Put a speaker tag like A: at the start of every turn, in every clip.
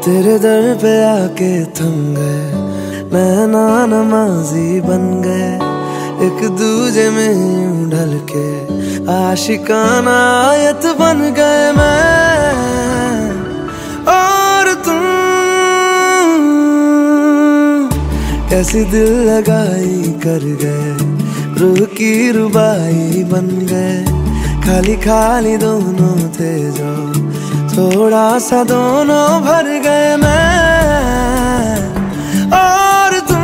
A: तेरे दर पे आके थम गए, नैना नमाजी बन गए, एक दूजे में यूं ढल के आशिकाना आयत बन गए मैं और तुम। कैसी दिल लगाई कर गए, रूह की रुबाई बन गए, खाली खाली दोनों थे जो थोड़ा सा दोनों भर गए मैं और तुम।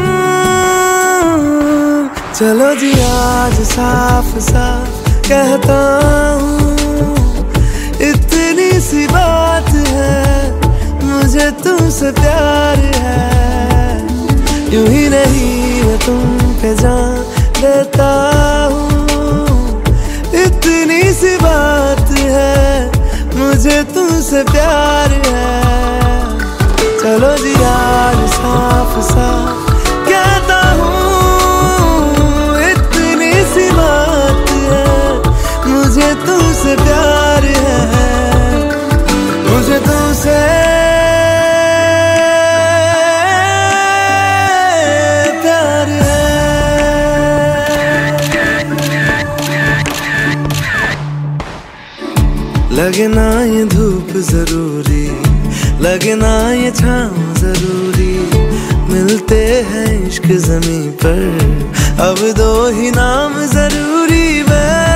A: चलो जी आज साफ साफ कहता हूँ, इतनी सी बात है, मुझे तुमसे प्यार है। यूं ही नहीं मैं तुम पे जान देता हूँ, इतनी सी बात है, मुझे तुमसे प्यार है। चलो जी यार साफ साफ कहता हूँ, इतनी सी बात है, मुझे तुमसे प्यार है, मुझे तुमसे प्यार है। लगे ना ये धूप जरूरी, लगे ना ये छाँव जरूरी, मिलते हैं इश्क ज़मीं पर, अब दो ही नाम जरूरी।